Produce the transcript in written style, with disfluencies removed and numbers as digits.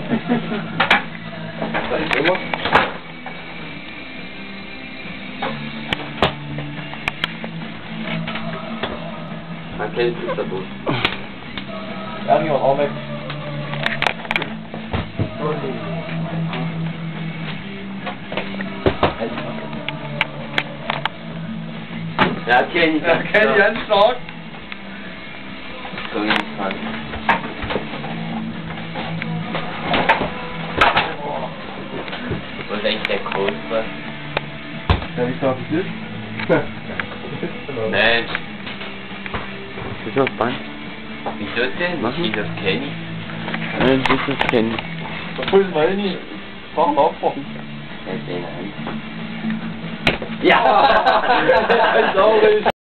Das ist immer. Man kennt es dadurch. Ja, niemand auch weg. Ja, kenn ich. Ja, kenn ich ganz stark. So interessant. Was ist eigentlich der Code? Was? Ja, wie stark ist das? Nein. Das ist was Bein. Wieso denn? Machen? Ich das kenne ich. Nein, das ist das kennen. Da pullen wir hin. Fahren wir aufbauen. Ja! Sauber.